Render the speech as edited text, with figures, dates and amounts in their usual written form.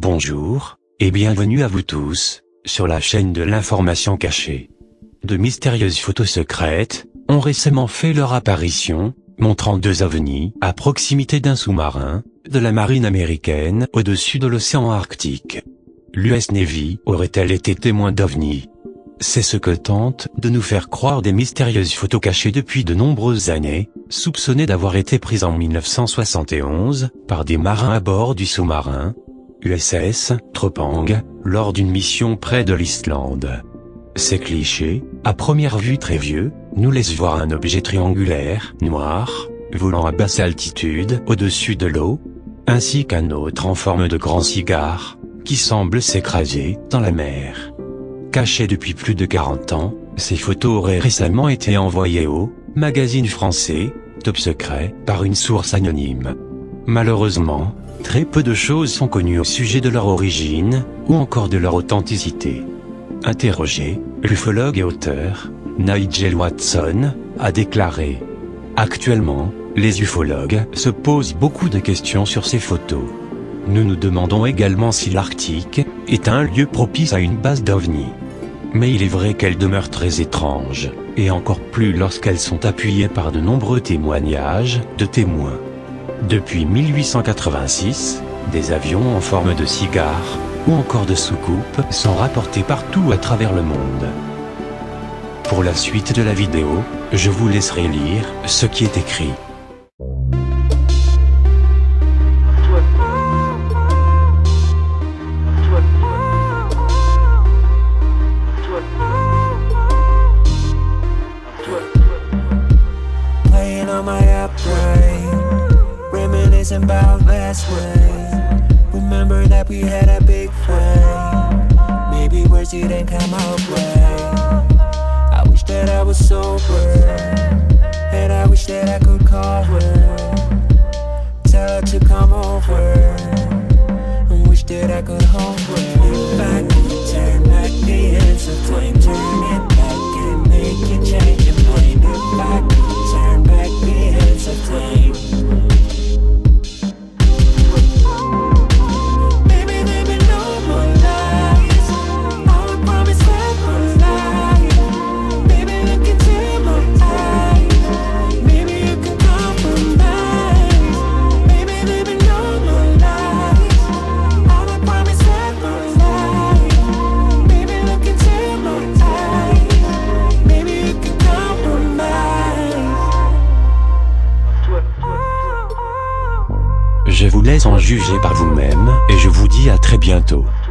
Bonjour, et bienvenue à vous tous, sur la chaîne de l'information cachée. De mystérieuses photos secrètes ont récemment fait leur apparition, montrant deux ovnis à proximité d'un sous-marin de la marine américaine au-dessus de l'océan Arctique. L'US Navy aurait-elle été témoin d'ovnis? C'est ce que tentent de nous faire croire des mystérieuses photos cachées depuis de nombreuses années, soupçonnées d'avoir été prises en 1971 par des marins à bord du sous-marin USS Tropang, lors d'une mission près de l'Islande. Ces clichés, à première vue très vieux, nous laissent voir un objet triangulaire, noir, volant à basse altitude au-dessus de l'eau, ainsi qu'un autre en forme de grand cigare, qui semble s'écraser dans la mer. Cachées depuis plus de 40 ans, ces photos auraient récemment été envoyées au magazine français Top Secret par une source anonyme. Malheureusement, très peu de choses sont connues au sujet de leur origine, ou encore de leur authenticité. Interrogé, l'ufologue et auteur, Nigel Watson, a déclaré: actuellement, les ufologues se posent beaucoup de questions sur ces photos. Nous nous demandons également si l'Arctique est un lieu propice à une base d'ovnis. Mais il est vrai qu'elles demeurent très étranges, et encore plus lorsqu'elles sont appuyées par de nombreux témoignages de témoins. Depuis 1886, des avions en forme de cigare, ou encore de soucoupe, sont rapportés partout à travers le monde. Pour la suite de la vidéo, je vous laisserai lire ce qui est écrit. About last way, remember that we had a big fight. Maybe words didn't come out right. I wish that I was sober, and I wish that I could call her, tell her to come over, and wish that I could hold her. If I could turn back the hands of flame, turn it back and make you change your mind. If I could turn back the hands of flame. Je vous laisse en juger par vous-même, et je vous dis à très bientôt.